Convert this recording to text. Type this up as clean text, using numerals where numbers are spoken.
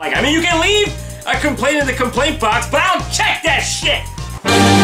Like, I mean, you can leave a complaint in the complaint box, but I'll check that shit!